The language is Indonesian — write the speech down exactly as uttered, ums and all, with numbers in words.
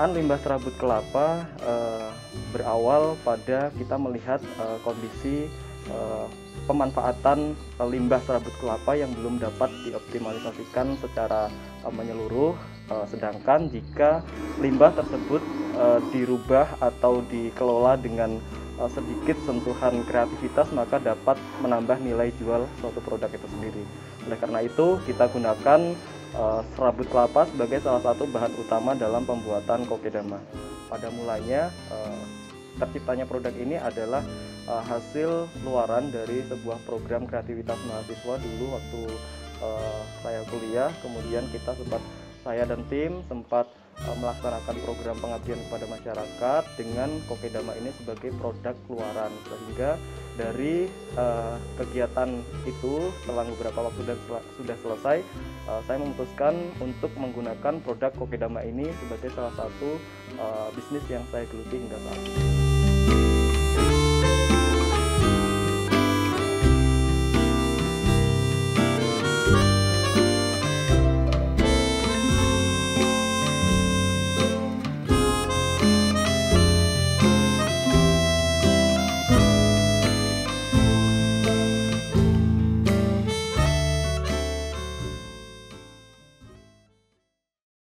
Penggunaan limbah serabut kelapa eh, berawal pada kita melihat eh, kondisi eh, pemanfaatan eh, limbah serabut kelapa yang belum dapat dioptimalisasikan secara eh, menyeluruh. Eh, sedangkan jika limbah tersebut eh, dirubah atau dikelola dengan eh, sedikit sentuhan kreativitas, maka dapat menambah nilai jual suatu produk itu sendiri. Oleh karena itu, kita gunakan Uh, serabut kelapa sebagai salah satu bahan utama dalam pembuatan kokedama. Pada mulanya uh, terciptanya produk ini adalah uh, hasil luaran dari sebuah program kreativitas mahasiswa dulu waktu uh, saya kuliah. Kemudian kita sempat, saya dan tim sempat uh, melaksanakan program pengabdian kepada masyarakat dengan kokedama ini sebagai produk luaran, sehingga dari uh, kegiatan itu setelah beberapa waktu dan sel sudah selesai, uh, saya memutuskan untuk menggunakan produk kokedama ini sebagai salah satu uh, bisnis yang saya geluti hingga saat ini.